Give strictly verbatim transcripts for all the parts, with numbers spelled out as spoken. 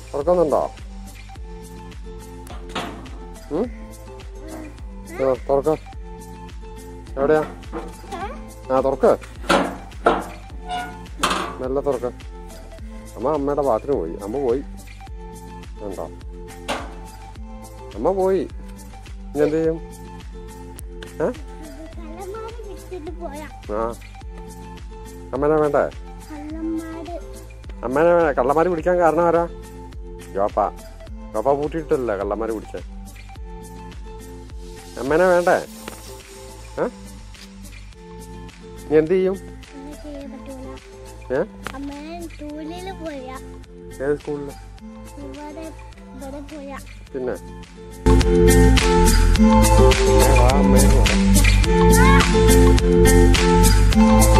തുറക്കുന്നുണ്ടോ? തുറക്ക. എവിടെയാ? ആ തുറക്ക്, മെല്ലെ തുറക്ക. അമ്മ അമ്മയുടെ ബാത്റൂം പോയി. അമ്മ പോയി ഉണ്ടോ? അമ്മ പോയി. ഇനി എന്ത് ചെയ്യും? ആ അമ്മേനെ വേണ്ടേ? അമ്മേനെ വേണ്ട. കള്ളന്മാര് പിടിക്കാൻ കാരണം ആരാ? യോപ്പാ. യോപ്പ പൂട്ടിയിട്ടല്ലേ കള്ളന്മാര് പിടിക്കാൻ. അമ്മേനെ വേണ്ടേ? നീ എന്ത് ചെയ്യും? ഏത് സ്കൂളില്? പിന്നെ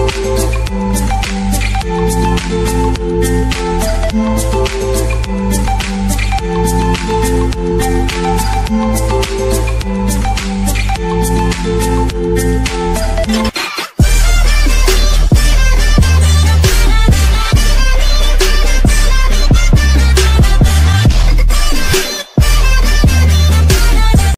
വാ അമ്മേനെ